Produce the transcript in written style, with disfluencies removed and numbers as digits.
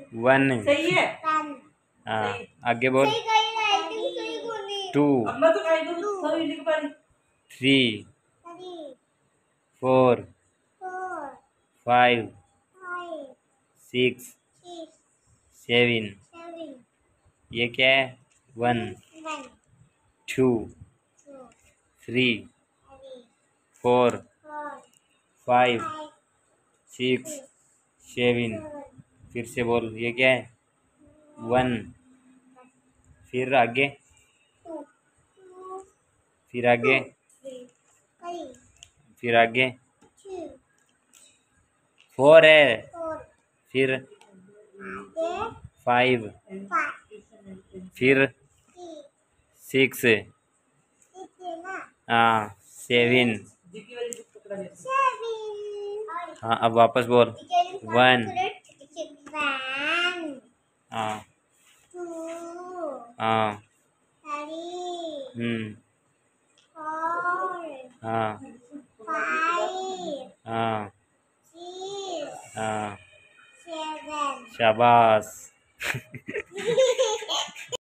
One. सही है। हाँ आगे बोल। टू, अम्मा तो खाई दो सही लिख पा रही। Three, four, five, six, seven. ये क्या है? One, two, three, four, five, six, seven. फिर से बोल, ये क्या है? वन। फिर आगे, फिर आगे, फिर आगे। फोर है। फिर फाइव, फिर सिक्स। हाँ सेवन। जीकी वाली बुक पकड़ा ले। हाँ अब वापस बोल। वन। हाँ हाँ। हाँ हाँ हाँ। शाबाश।